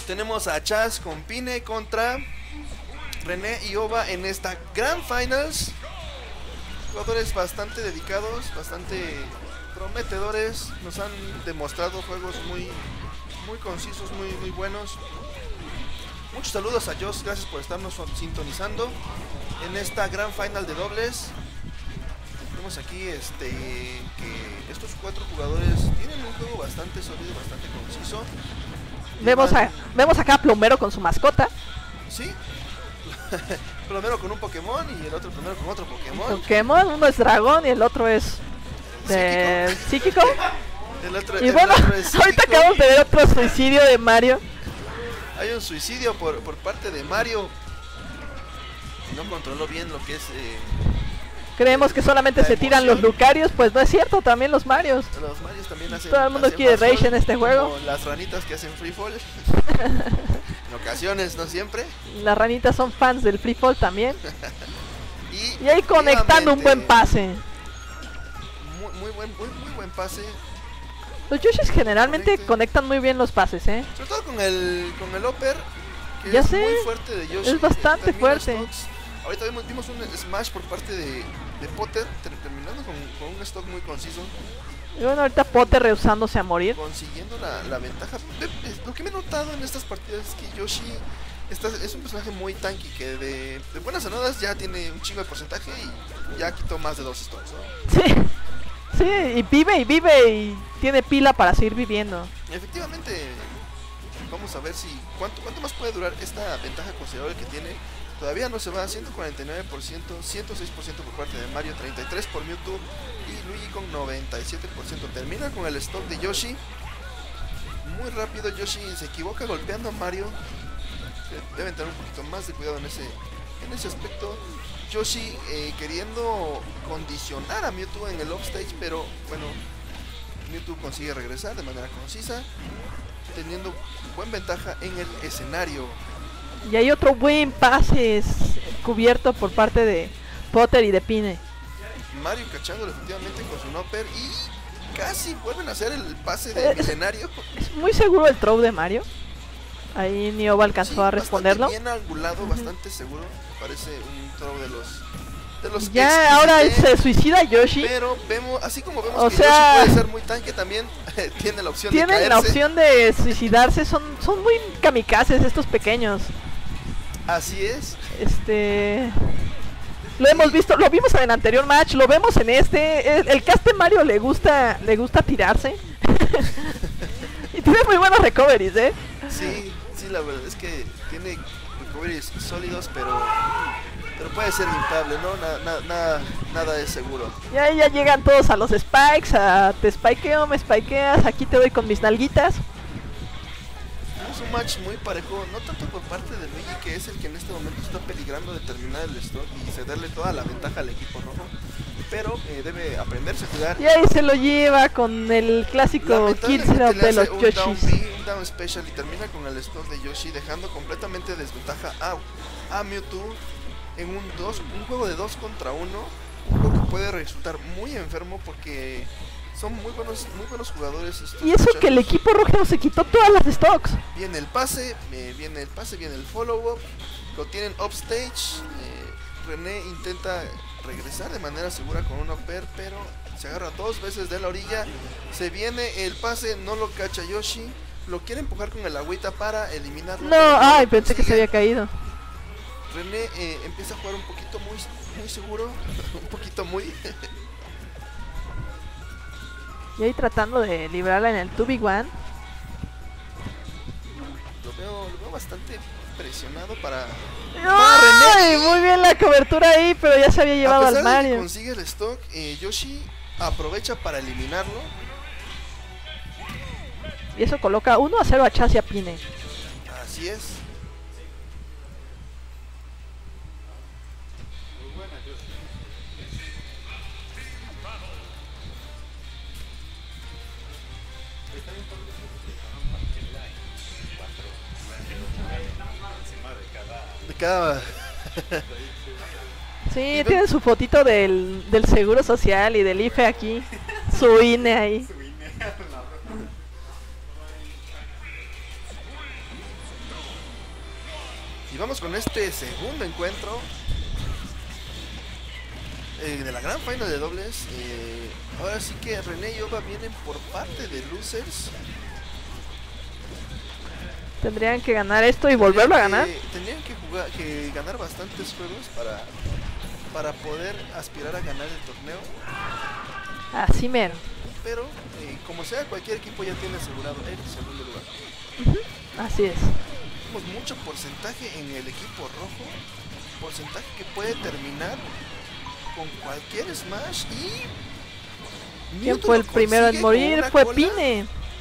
Tenemos a Chaz con Pine contra René y Ova en esta Grand Finals. Jugadores bastante dedicados, bastante prometedores. Nos han demostrado juegos muy concisos, muy buenos. Muchos saludos a Joss, gracias por estarnos sintonizando en esta Grand Final de dobles. Vemos aquí que estos 4 jugadores tienen un juego bastante sólido, bastante conciso. Vemos acá a Plomero con su mascota. Sí. Plomero con un Pokémon y el otro Plomero con otro Pokémon. Uno es dragón y el otro es psíquico. Y bueno, ahorita acabamos de ver otro suicidio de Mario. Hay un suicidio por parte de Mario. No controló bien lo que es... Creemos que solamente se tiran los Lucarios, pues no es cierto, también los Marios. Los Marios también hacen... Todo el mundo quiere Rage en este juego. Como las ranitas que hacen Free Fall. En ocasiones, no siempre. Las ranitas son fans del Free Fall también. Y ahí conectando un buen pase. Muy buen pase. Los Yoshis generalmente conectan muy bien los pases, Sobre todo con el upper, que ya es sé, muy fuerte de Yoshi. Es bastante fuerte. Stocks. Ahorita vimos un smash por parte de Potter, terminando con un stock muy conciso. Y bueno, ahorita Potter rehusándose a morir. Consiguiendo la ventaja. Lo que me he notado en estas partidas es que Yoshi es un personaje muy tanky, que de buenas a nuevas ya tiene un chingo de porcentaje y ya quitó más de 2 stocks, ¿no? Sí, y vive y tiene pila para seguir viviendo. Efectivamente, vamos a ver cuánto más puede durar esta ventaja considerable que tiene. Todavía no se va, 149%, 106% por parte de Mario, 33% por Mewtwo y Luigi con 97%. Termina con el stock de Yoshi. Muy rápido, Yoshi se equivoca golpeando a Mario. Deben tener un poquito más de cuidado en ese aspecto. Yoshi queriendo condicionar a Mewtwo en el offstage, pero bueno, Mewtwo consigue regresar de manera concisa, teniendo buena ventaja en el escenario. Y hay otro buen pase cubierto por parte de Potter y de Pine. Mario cachándolo efectivamente con su upper y casi vuelven a hacer el pase del escenario. Es muy seguro el throw de Mario. Ahí Nioba alcanzó a responderlo. Bien angulado, bastante seguro. Parece un throw de los ya ahora se suicida Yoshi. Pero vemos, así como vemos que Yoshi puede ser muy tanque, también tiene la opción de caerse. Tienen la opción de suicidarse, son muy kamikazes estos pequeños. Así es. Lo hemos visto, lo vimos en el anterior match, lo vemos en este. El cast de Mario le gusta tirarse. Y tiene muy buenos recoveries, Sí, la verdad es que tiene recoveries sólidos, pero puede ser impable, ¿no? Nada es seguro. Y ahí ya llegan todos a los spikes, te spikeo, me spikeas, aquí te doy con mis nalguitas. Es un match muy parejo, no tanto por parte de Luigi, que es el que en este momento está peligrando de terminar el stock y cederle toda la ventaja al equipo rojo, pero debe aprenderse a jugar. Y ahí se lo lleva con el clásico kill setup de los Yoshis. Un down special y termina con el stock de Yoshi, dejando completamente desventaja a Mewtwo en un juego de 2 contra 1, lo que puede resultar muy enfermo porque son muy buenos jugadores. Y eso que el equipo rojo se quitó todas las stocks. Viene el pase, viene el follow-up, lo tienen upstage. René intenta regresar de manera segura con un upper, pero se agarra 2 veces de la orilla. Se viene el pase, no lo cacha Yoshi, lo quiere empujar con el agüita para eliminarlo. No, pensé que se había caído. René empieza a jugar un poquito muy seguro, un poquito muy... Y ahí tratando de librarla en el 2v1. Lo veo bastante presionado para René. Muy bien la cobertura ahí, pero ya se había llevado al Mario. A pesar de que consigue el stock, Yoshi aprovecha para eliminarlo. Y eso coloca 1-0 a Chaz y a Pine. Así es. Sí, tiene su fotito del Seguro Social y del IFE aquí. Su INE ahí. Y vamos con este segundo encuentro de la gran final de dobles. Ahora sí que René y Ova vienen por parte de losers. Tendrían que ganar esto y volverlo a ganar. Tendrían que ganar bastantes juegos para poder aspirar a ganar el torneo. Así mero. Pero como sea, cualquier equipo ya tiene asegurado el segundo lugar. Así es. Tenemos mucho porcentaje en el equipo rojo. Porcentaje que puede terminar con cualquier smash. Y ¿quién fue el primero en morir? Fue Pine.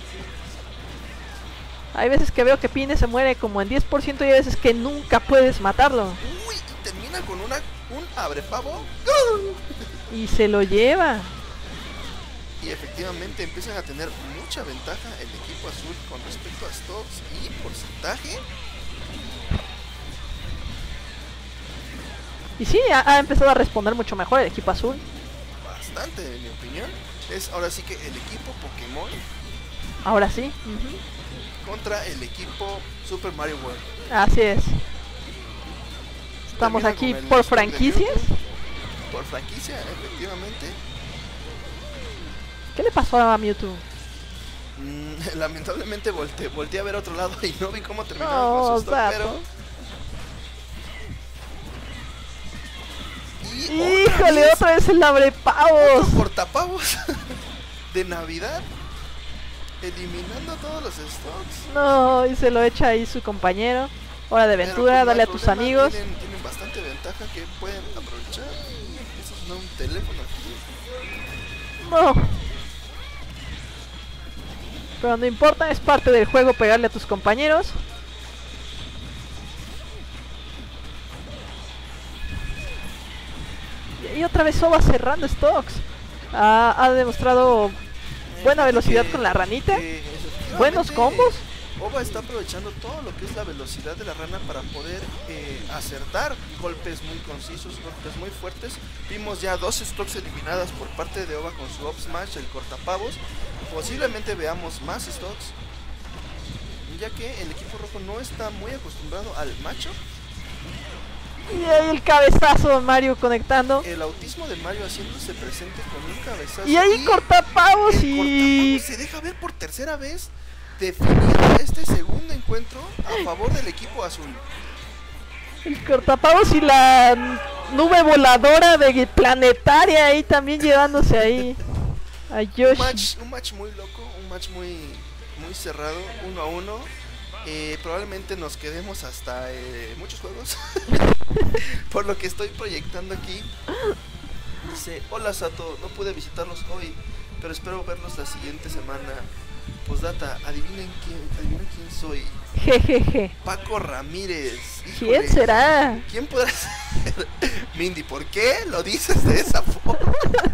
Hay veces que veo que Pine se muere como en 10% y hay veces que nunca puedes matarlo. Uy, y termina con un abrepavo. Y se lo lleva. Y efectivamente empiezan a tener mucha ventaja el equipo azul con respecto a stocks y porcentaje. Y sí, ha empezado a responder mucho mejor el equipo azul. Bastante, en mi opinión. Es ahora sí que el equipo Pokémon. Ahora sí. Contra el equipo Super Mario World. Así es. Estamos aquí por franquicias. Por franquicia, efectivamente. ¿Qué le pasó a Mewtwo? Lamentablemente volteé a ver a otro lado y no vi cómo terminaron con su stock, pero... ¡Híjole! Otra vez el abrepavos. Otro cortapavos de Navidad. Eliminando todos los stocks. No, y se lo echa ahí su compañero. Hora de aventura, dale a tus amigos. Tienen bastante ventaja que pueden aprovechar. Eso es un teléfono aquí. No. Pero no importa, es parte del juego pegarle a tus compañeros. Y otra vez Ova cerrando stocks. Ha demostrado buena velocidad con la ranita. Buenos combos. Ova está aprovechando todo lo que es la velocidad de la rana para poder acertar golpes muy concisos, golpes muy fuertes. Vimos ya 2 stocks eliminadas por parte de Ova con su up smash, el cortapavos. Posiblemente veamos más stocks, ya que el equipo rojo no está muy acostumbrado al macho. Y ahí el cabezazo de Mario conectando. El autismo de Mario haciéndose presente con un cabezazo. Y ahí cortapavos y... se deja ver por tercera vez, definiendo este segundo encuentro a favor del equipo azul. El cortapavos y la nube voladora de planetaria ahí también llevándose ahí a Yoshi. Un match muy loco, un match muy cerrado, 1-1. Probablemente nos quedemos hasta muchos juegos. Por lo que estoy proyectando aquí. Dice: hola Sato, no pude visitarlos hoy, pero espero verlos la siguiente semana. Postdata, adivinen quién soy. Jejeje. Paco Ramírez. Híjole, ¿quién será? ¿Quién podrá ser? Mindy, ¿por qué lo dices de esa forma?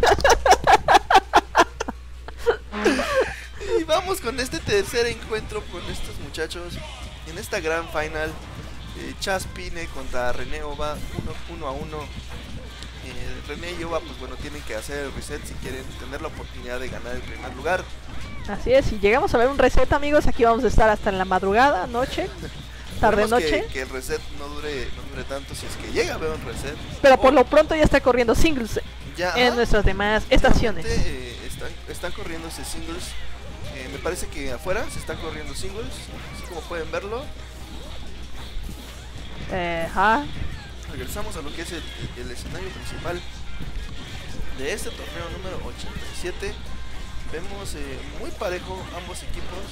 Y vamos con este tercer encuentro con estos muchachos en esta gran final. Chas Pine contra René Ova, 1-1. René y Ova, pues bueno, tienen que hacer el reset si quieren tener la oportunidad de ganar el primer lugar. Así es, si llegamos a ver un reset, amigos, aquí vamos a estar hasta en la madrugada, noche, tarde, noche. Que el reset no dure tanto si es que llega a ver un reset. Pero por lo pronto ya está corriendo singles ya, en nuestras demás estaciones. Están corriéndose singles. Me parece que afuera se están corriendo singles, así como pueden verlo. Regresamos a lo que es el escenario principal de este torneo número 87. Vemos muy parejo ambos equipos.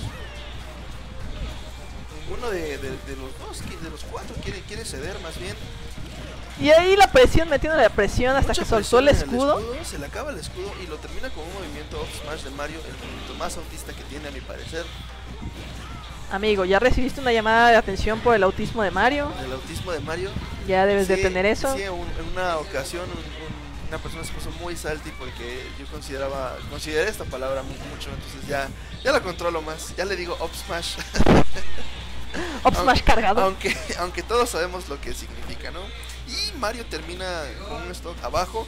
Ninguno de los cuatro quiere ceder, más bien. Y ahí la presión, metiéndole la presión hasta que soltó el escudo. Se le acaba el escudo y lo termina con un movimiento off smash de Mario, el movimiento más autista que tiene a mi parecer. Amigo, ¿ya recibiste una llamada de atención por el autismo de Mario? El autismo de Mario. Ya debes de tener eso. Sí, en una ocasión una persona se puso muy salty porque yo consideré esta palabra mucho, entonces ya la controlo más, ya le digo up smash. Up smash cargado. Aunque todos sabemos lo que significa, ¿no? Y Mario termina con un stock abajo.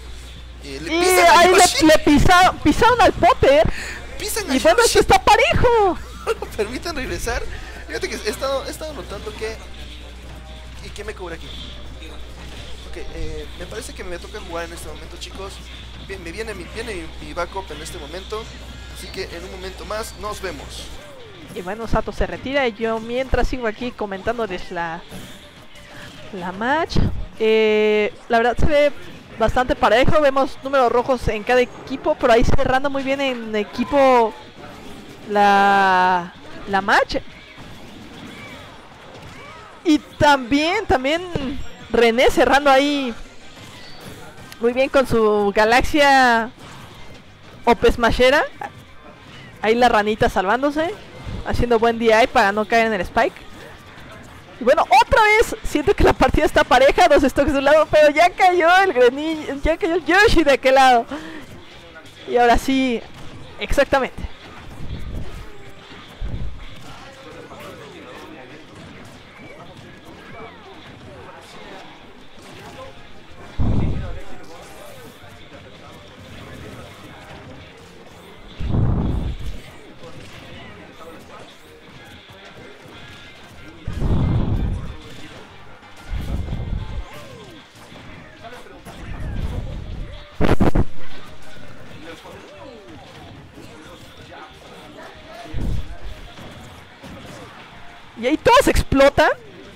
Le pisaron al Potter. Y bueno, esto está parejo. No lo permitan regresar. Fíjate que he estado notando que ¿Y quién me cubre aquí? Ok, me parece que me toca jugar en este momento, chicos. Bien, viene mi backup en este momento. Así que en un momento más nos vemos. Y bueno, Sato se retira y yo mientras sigo aquí comentándoles la match. La verdad se ve bastante parejo, vemos números rojos en cada equipo, pero ahí cerrando muy bien en equipo la match. Y también René cerrando ahí muy bien con su Galaxia Ope Smashera. Ahí la ranita salvándose, haciendo buen DI para no caer en el spike. Y bueno, otra vez siento que la partida está pareja, dos stocks de un lado, pero ya cayó el Greninja, ya cayó el Yoshi de aquel lado. Y ahora sí, exactamente. Y ahí todos explotan.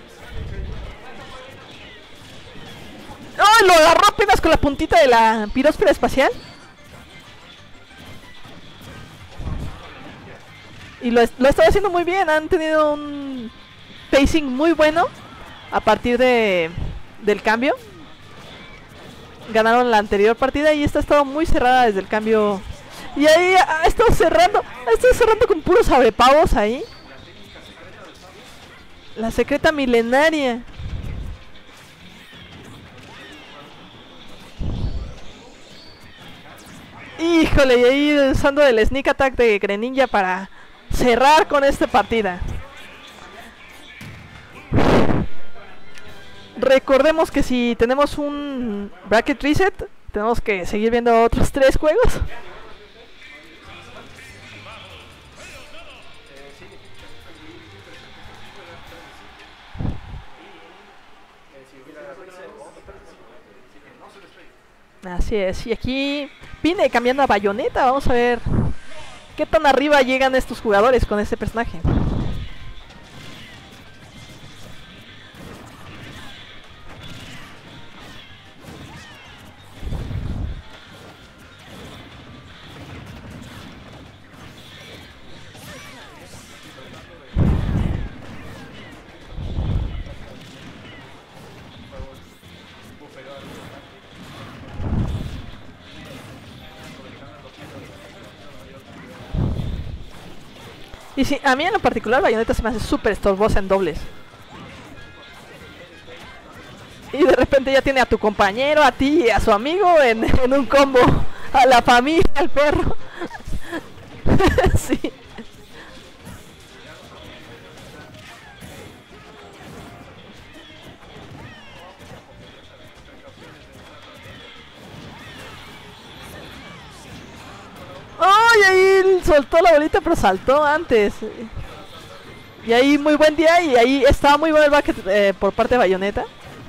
¡Oh! Lo agarró apenas con la puntita de la pirósfera espacial. Y lo estaba haciendo muy bien. Han tenido un pacing muy bueno a partir del cambio. Ganaron la anterior partida y esta ha estado muy cerrada desde el cambio. Y ahí ha estado cerrando con puros abrepavos ahí. La secreta milenaria. Híjole, y ahí usando el sneak attack de Greninja para cerrar con esta partida. Recordemos que si tenemos un bracket reset, tenemos que seguir viendo otros 3 juegos. Así es, y aquí viene cambiando a Bayonetta. Vamos a ver qué tan arriba llegan estos jugadores con este personaje. Y sí, a mí en lo particular Bayonetta se me hace súper estorbosa en dobles. Y de repente ya tiene a tu compañero, a ti y a su amigo en un combo. A la familia, al perro. Sí. ¡Ay! Ahí soltó la bolita, pero saltó antes. Y ahí muy buen día. Y ahí estaba muy bueno el back por parte de Bayonetta.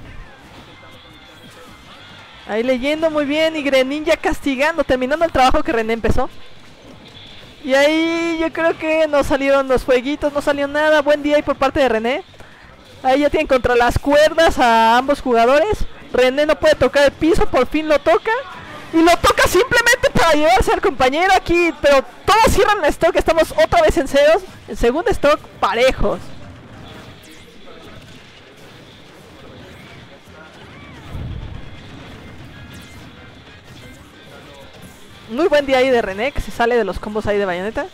Ahí leyendo muy bien. Y Greninja castigando, terminando el trabajo que René empezó. Y ahí yo creo que no salieron los fueguitos, no salió nada. Buen día ahí por parte de René. Ahí ya tienen contra las cuerdas a ambos jugadores. René no puede tocar el piso, por fin lo toca. Y lo toca simplemente para llevarse al compañero aquí. Pero todos cierran el stock. Estamos otra vez en ceros. El segundo stock parejos. Muy buen día ahí de René, que se sale de los combos ahí de Bayonetta.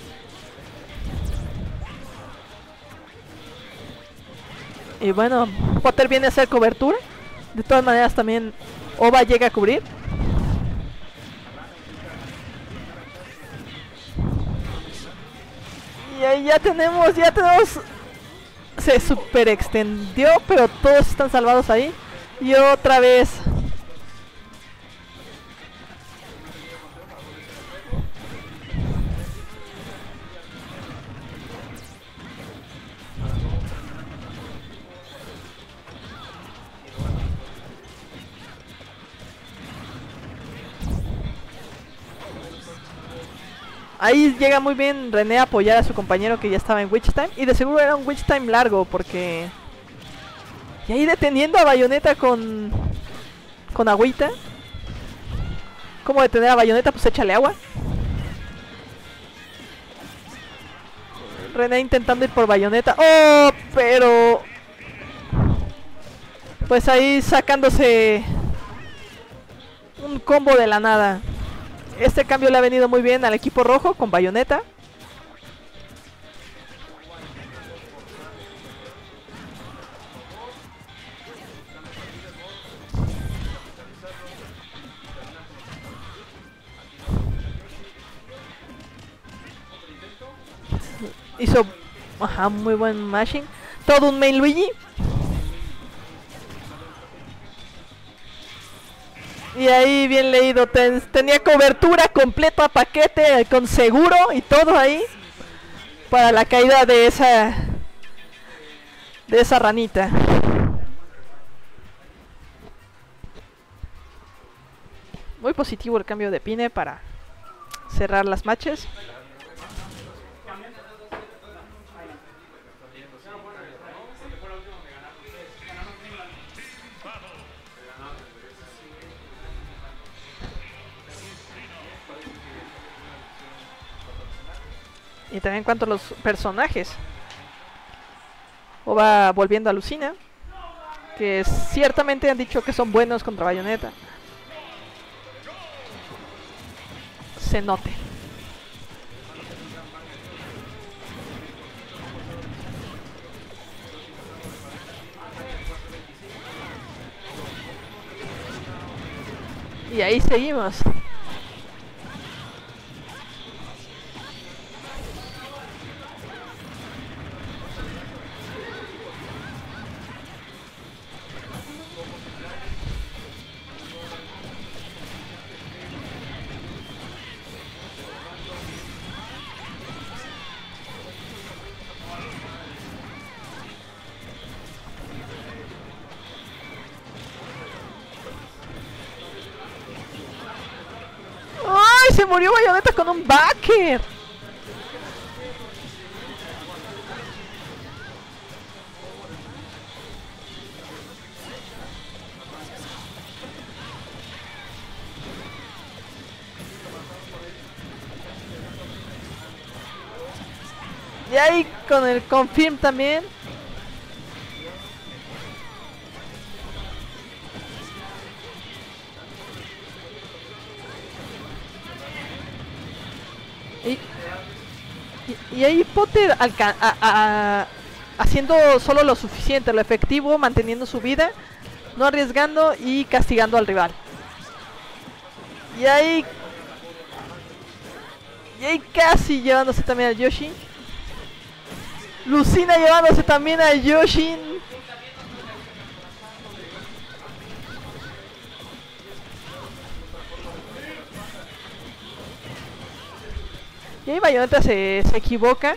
Y bueno, Potter viene a hacer cobertura. De todas maneras también Ova llega a cubrir. Y ahí ya tenemos, se super extendió, pero todos están salvados ahí. Y otra vez Ahí llega muy bien René a apoyar a su compañero que ya estaba en Witch Time. Y de seguro era un Witch Time largo porque... Y ahí deteniendo a Bayonetta con agüita. ¿Cómo detener a Bayonetta? Pues échale agua. René intentando ir por Bayonetta. ¡Oh! Pero... Pues ahí sacándose un combo de la nada. Este cambio le ha venido muy bien al equipo rojo con Bayonetta. Hizo muy buen mashing. Todo un main Luigi. Y ahí bien leído, tenía cobertura completa, paquete con seguro y todo ahí para la caída de esa ranita. Muy positivo el cambio de Pine para cerrar las matches. Y también en cuanto a los personajes, o va volviendo a Lucina, que ciertamente han dicho que son buenos contra Bayonetta. Se note. Y ahí seguimos. Se murió Bayonetta con un backer. Y ahí con el confirm también. Y ahí Potter haciendo solo lo suficiente, lo efectivo, manteniendo su vida, no arriesgando y castigando al rival. Y ahí casi llevándose también a Yoshi. Lucina llevándose también a Yoshi. Y ahí Bayonetta se equivoca.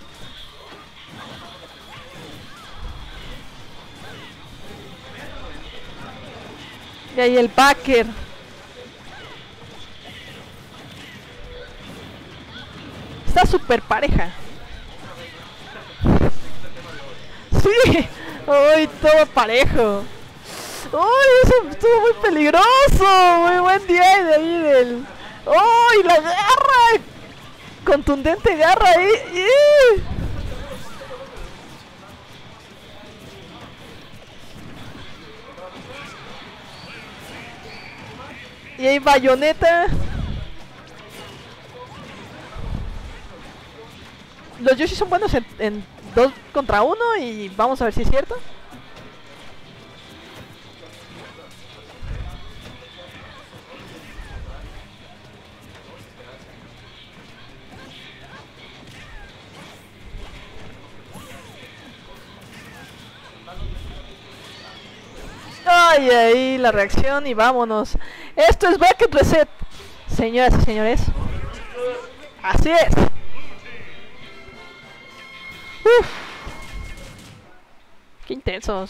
Y ahí el backer. Está súper pareja. Sí. Uy, todo parejo. Uy, eso estuvo muy peligroso. Muy buen día de ahí del... Uy, la garra. Contundente garra ahí. Y ahí Bayonetta. Los Yoshi son buenos en 2 contra 1 y vamos a ver si es cierto. Ay, ahí la reacción y vámonos. Esto es Bracket Reset, señoras y señores. Así es. Uf. Qué intensos.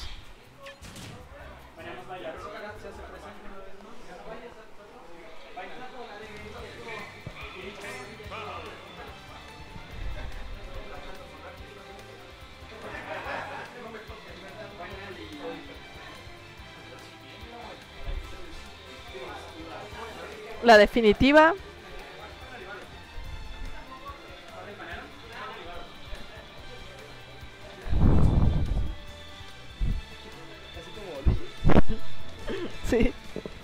La definitiva. Sí.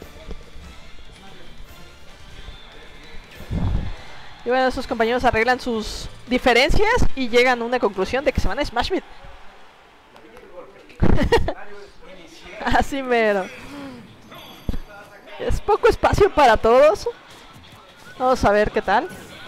Y bueno, esos compañeros arreglan sus diferencias y llegan a una conclusión de que se van a Smash Mid. Así mero. Es poco espacio para todos. Vamos a ver qué tal.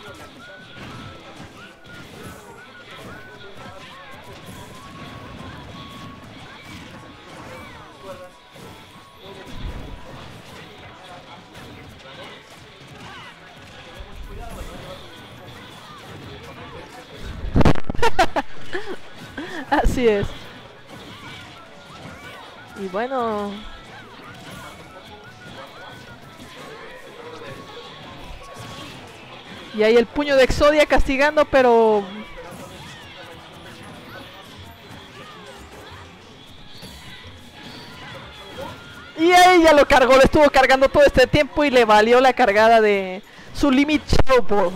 Así es. Y bueno, y ahí el puño de Exodia castigando, pero y ahí ya lo cargó, lo estuvo cargando todo este tiempo y le valió la cargada de su Limit Shadow Ball.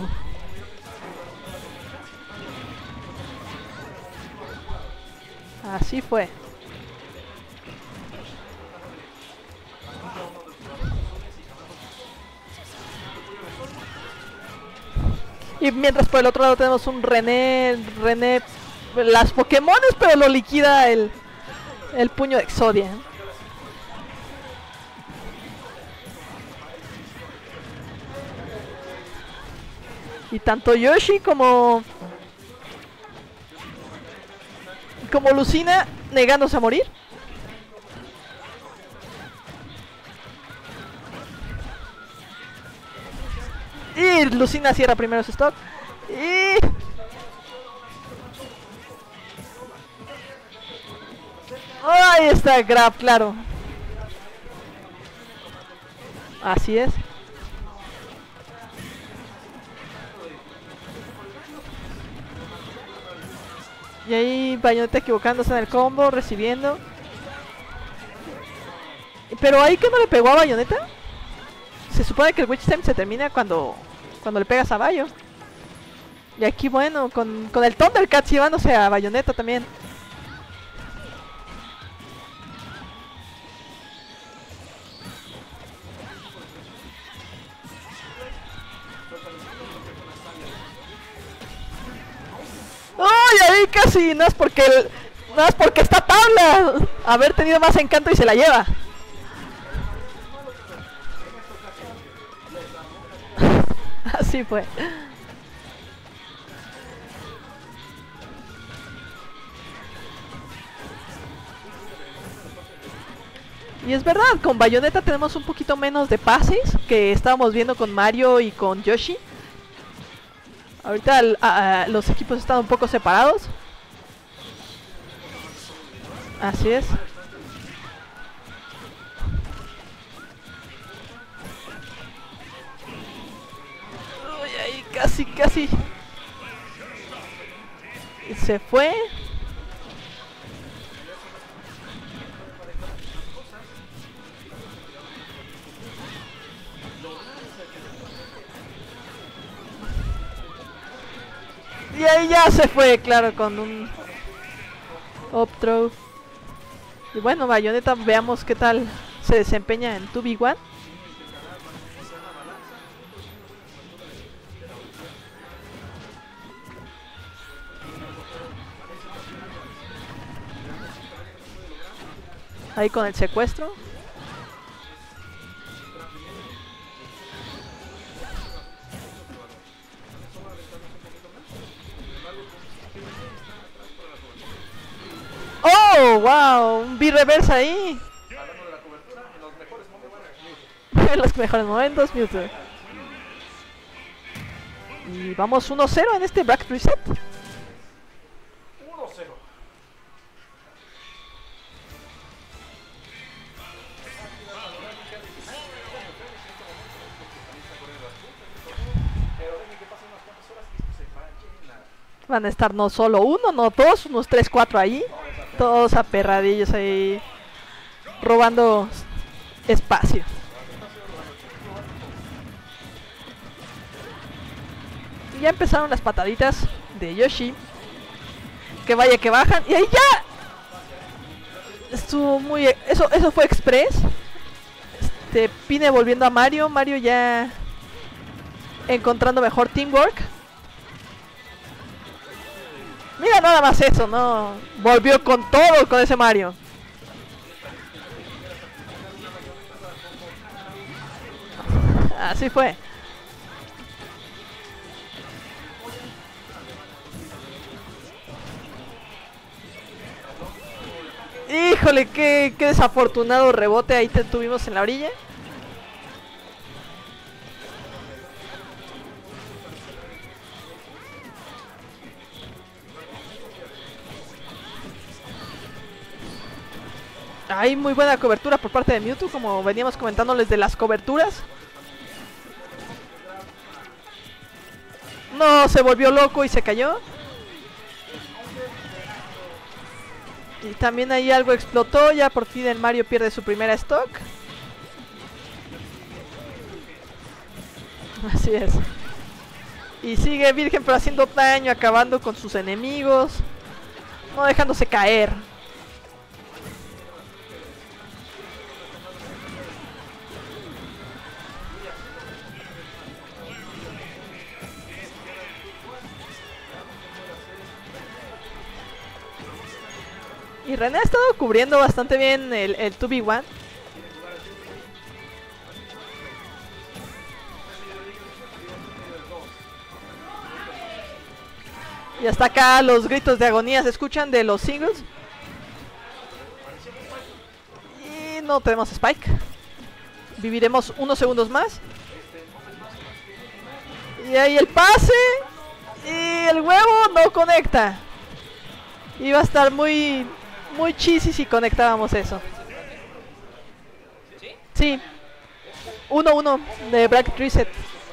Así fue. Y mientras por el otro lado tenemos un René, las Pokémones, pero lo liquida el puño de Exodia. Y tanto Yoshi como Lucina negándose a morir. Y Lucina cierra primero su stock. Y ahí está grab, claro. Así es. Y ahí Bayonetta equivocándose en el combo, recibiendo. Pero ahí que no le pegó a Bayonetta. Se supone que el Witch Time se termina cuando le pegas a Bayo. Y aquí bueno, con el Thundercat llevándose a Bayonetta también. ¡Ay! Ahí casi, no es porque está tabla. Haber tenido más encanto y se la lleva. Así fue. Y es verdad, con Bayonetta tenemos un poquito menos de pases que estábamos viendo con Mario y con Yoshi. Ahorita los equipos están un poco separados. Así es. Uy, ahí casi. Se fue. Y ahí ya se fue, claro, con un up throw. Y bueno, Bayonetta, veamos qué tal se desempeña en 2v1. Ahí con el secuestro. ¡Oh, wow! Un B-reverse ahí. En los mejores momentos, Mewtwo. Y vamos 1-0 en este bracket reset. 1-0. Van a estar no solo uno, no dos, unos 3, 4 ahí. Todos aperradillos ahí, robando espacio. Ya empezaron las pataditas de Yoshi. Que vaya que bajan. Y ahí ya. Estuvo muy... Eso fue express. Pine volviendo a Mario. Mario ya encontrando mejor teamwork. Mira nada más eso, ¿no? Volvió con todo con ese Mario. Así fue. Híjole, qué desafortunado rebote ahí tuvimos en la orilla. Hay muy buena cobertura por parte de Mewtwo, como veníamos comentándoles de las coberturas. No, se volvió loco y se cayó. Y también ahí algo explotó, ya por fin el Mario pierde su primera stock. Así es. Y sigue Virgen pero haciendo daño, acabando con sus enemigos. No dejándose caer. Y René ha estado cubriendo bastante bien el 2v1. Y hasta acá los gritos de agonía se escuchan de los singles. Y no tenemos Spike. Viviremos unos segundos más. Y ahí el pase. Y el huevo no conecta. Iba a estar muy cheesy si conectábamos eso. Sí. 1-1 de Bracket Reset.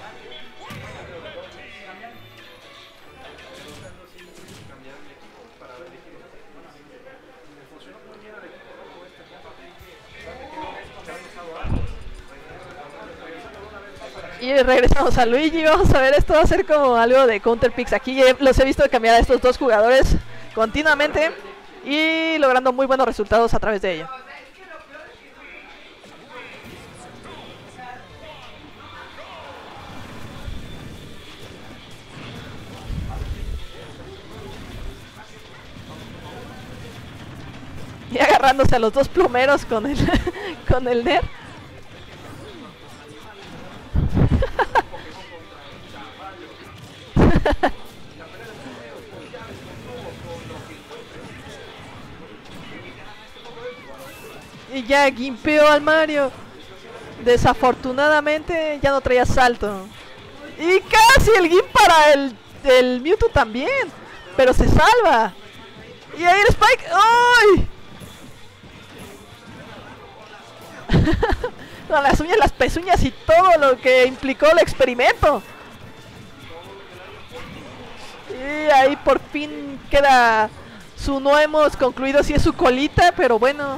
Y regresamos a Luigi. Vamos a ver, esto va a ser como algo de counter picks. Aquí los he visto cambiar a estos dos jugadores continuamente y logrando muy buenos resultados a través de ello. Y agarrándose a los dos plomeros con el con el Ner. Y ya gimpeó al Mario. Desafortunadamente ya no traía salto. Y casi el gimp para el Mewtwo también. Pero se salva. Y ahí el Spike. ¡Ay! Con las uñas, las pezuñas y todo lo que implicó el experimento. Y ahí por fin queda su... No hemos concluido si es su colita, pero bueno.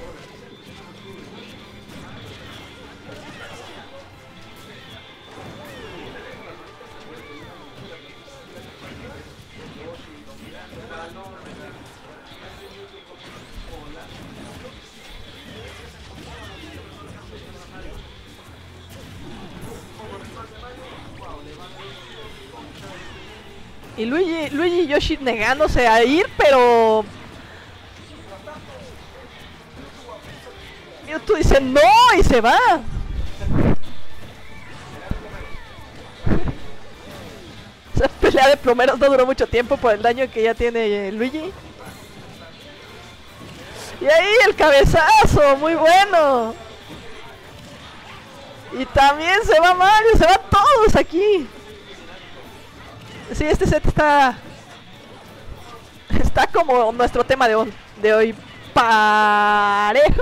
Y Luigi y Yoshi negándose a ir, pero Mewtwo dice no y se va. Esa pelea de plomeros no duró mucho tiempo por el daño que ya tiene Luigi. Y ahí el cabezazo, muy bueno. Y también se va Mario, se van todos aquí. Sí, este set está como nuestro tema de hoy, parejo.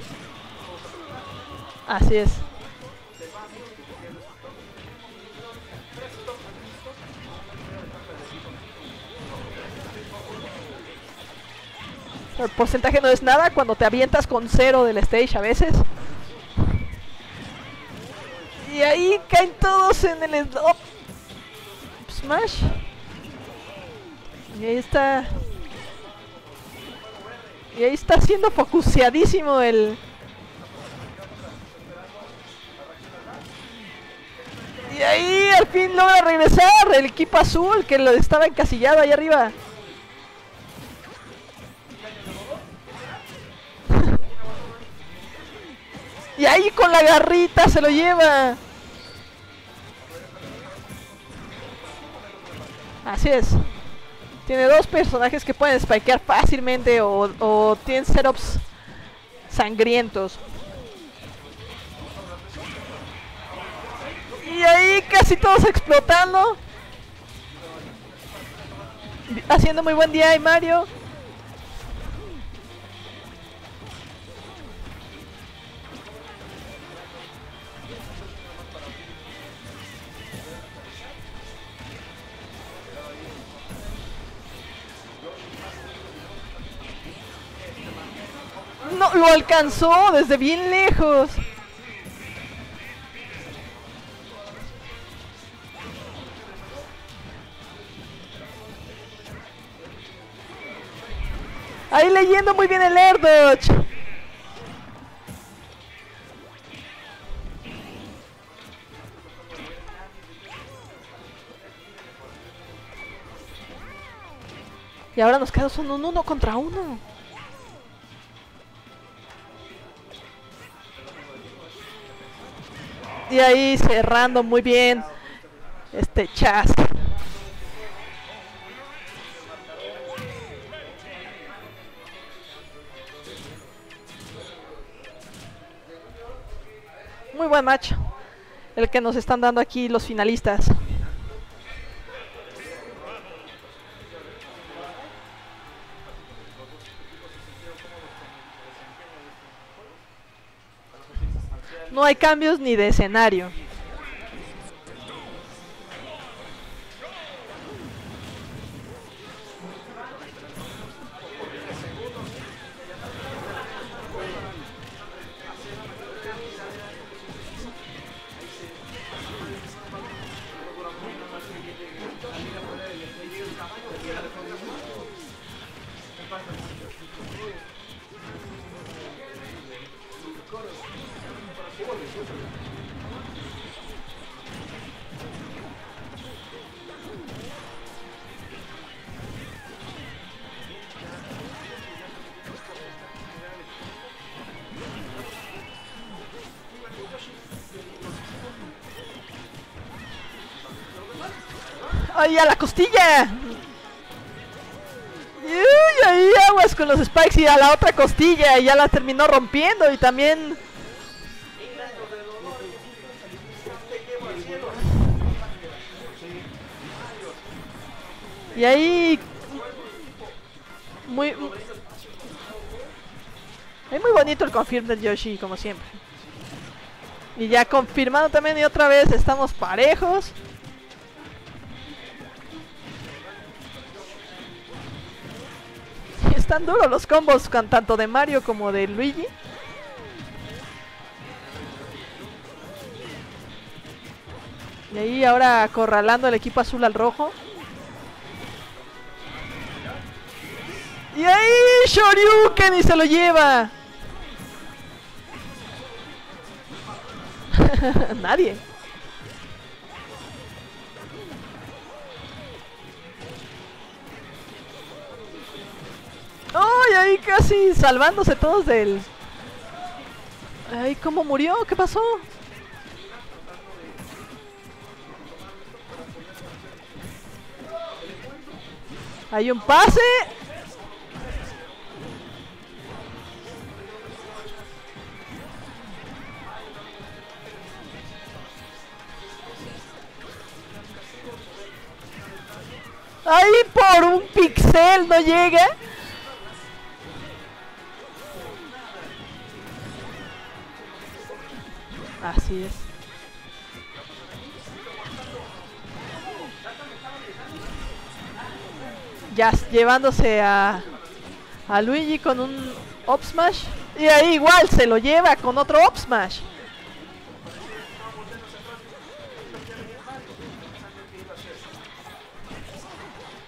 Así es. El porcentaje no es nada cuando te avientas con 0 del stage a veces. Y ahí caen todos en el slop. Smash. Y ahí está. Y ahí está siendo focuseadísimo el... Y ahí al fin logra regresar el equipo azul que lo estaba encasillado ahí arriba. Y ahí con la garrita se lo lleva. Así es. Tiene dos personajes que pueden spikear fácilmente o tienen setups sangrientos. Y ahí casi todos explotando. Haciendo muy buen día ahí Mario. No, lo alcanzó desde bien lejos. Ahí leyendo muy bien el air dodge. Y ahora nos quedamos un 1 contra 1. Y ahí cerrando muy bien este Chaz. Muy buen match el que nos están dando aquí los finalistas. No hay cambios ni de escenario. ¡Ay, a la costilla! Y ahí aguas con los spikes y a la otra costilla. Y ya la terminó rompiendo. Y también... Y ahí... Muy bonito el confirm del Yoshi, como siempre. Y ya confirmando también y otra vez estamos parejos. Están duros los combos tanto de Mario como de Luigi. Y ahí ahora acorralando el equipo azul al rojo. Y ahí Shoryuken y se lo lleva. Nadie. ¡Ay! Ahí casi salvándose todos del... ¡Ay! ¿Cómo murió? ¿Qué pasó? Hay un pase. Ahí por un pixel no llega. Así es. Ya llevándose a Luigi con un up smash. Y ahí igual se lo lleva con otro up smash.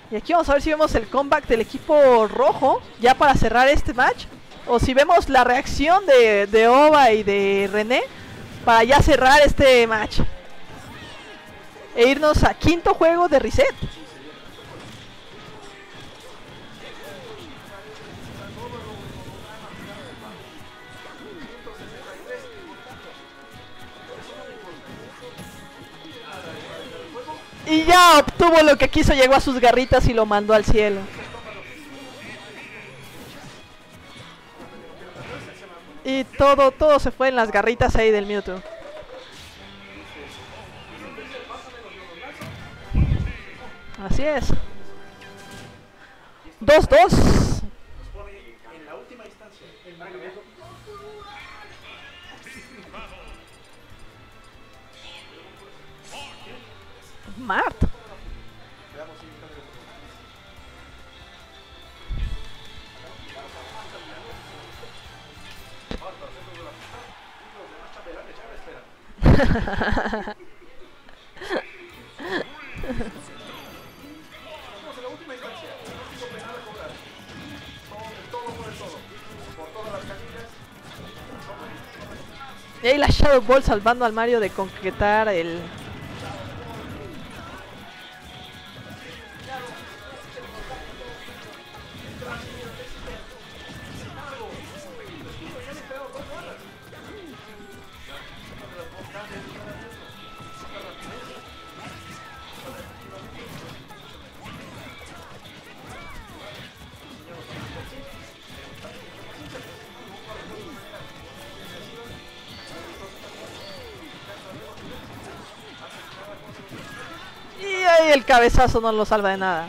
Y aquí vamos a ver si vemos el comeback del equipo rojo, ya para cerrar este match. O si vemos la reacción de Ova y de René, para ya cerrar este match. E irnos a quinto juego de reset. Y ya obtuvo lo que quiso, llegó a sus garritas y lo mandó al cielo. Y todo se fue en las garritas ahí del Mewtwo. Así es. 2-2. Mart. Y ahí la Shadow Ball salvando al Mario de concretar el... Y ahí el cabezazo no lo salva de nada.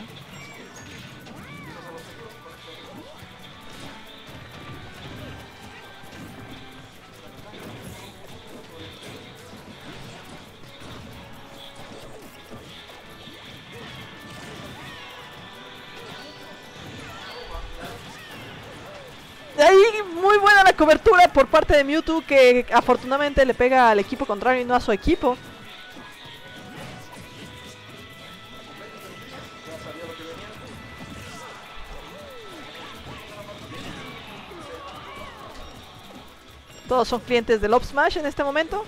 De ahí muy buena la cobertura por parte de Mewtwo, que afortunadamente le pega al equipo contrario y no a su equipo. Todos son clientes del Up Smash en este momento.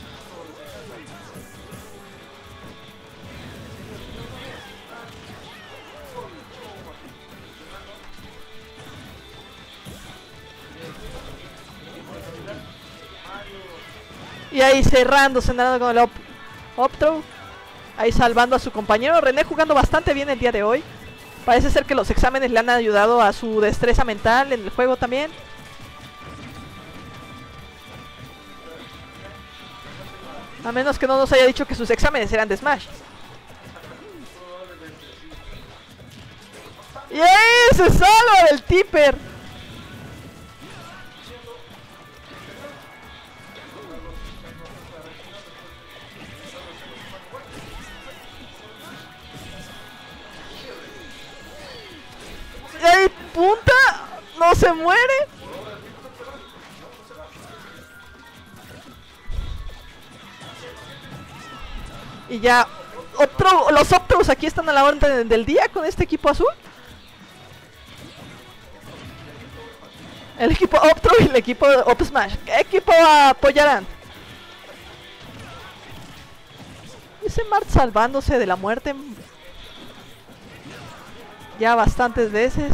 Y ahí cerrándose, nada con el up throw. Ahí salvando a su compañero. René jugando bastante bien el día de hoy. Parece ser que los exámenes le han ayudado a su destreza mental en el juego también. A menos que no nos haya dicho que sus exámenes eran de Smash. Y ahí se salva del Tipper. Y ahí punta. No se muere. Y ya los Optos aquí están a la orden del día con este equipo azul. El equipo Optro y el equipo Up Smash. ¿Qué equipo apoyarán? Ese Mart salvándose de la muerte ya bastantes veces.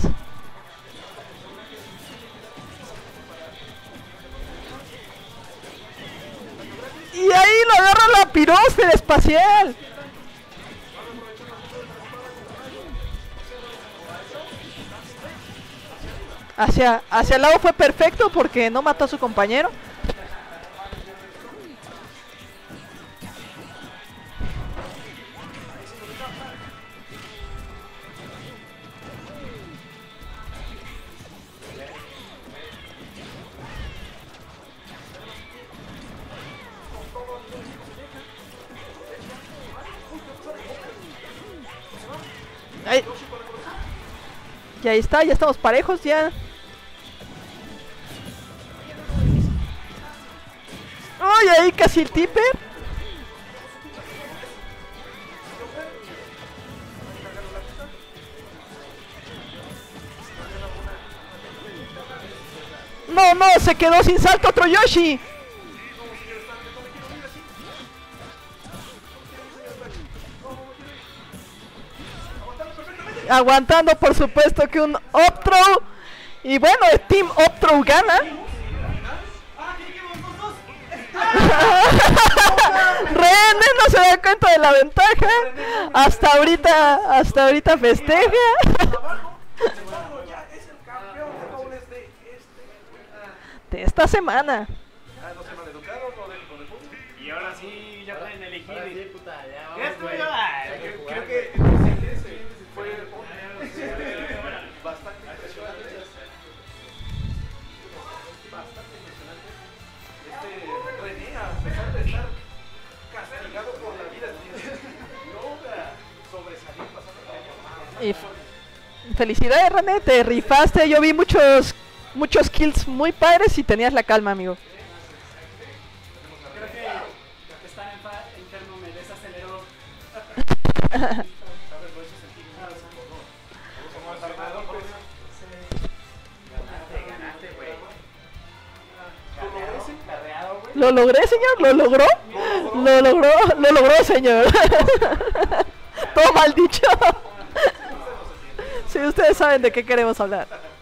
Y ahí lo agarra la pirósfera espacial. Hacia el lado fue perfecto porque no mató a su compañero. Ahí. Y ahí está, ya estamos parejos ya. ¡Ay, ahí casi el Tipper! No, no, se quedó sin salto otro Yoshi. Aguantando, por supuesto, que un Optro. Y bueno, el Team Optro gana. René no se da cuenta de la ventaja. Hasta ahorita festeja. De esta semana. Y ahora sí, ya pueden elegir. Creo que fue bastante impresionante. René, a pesar de estar castigado por la vida, logra sobresalir pasando. Y felicidades, René, te rifaste. Yo vi muchos kills muy padres y tenías la calma, amigo. Creo que estar enfermo me desaceleró. ¿Lo logré, señor? ¿Lo logró? Lo logró, señor. Todo mal dicho. Si ustedes saben de qué queremos hablar.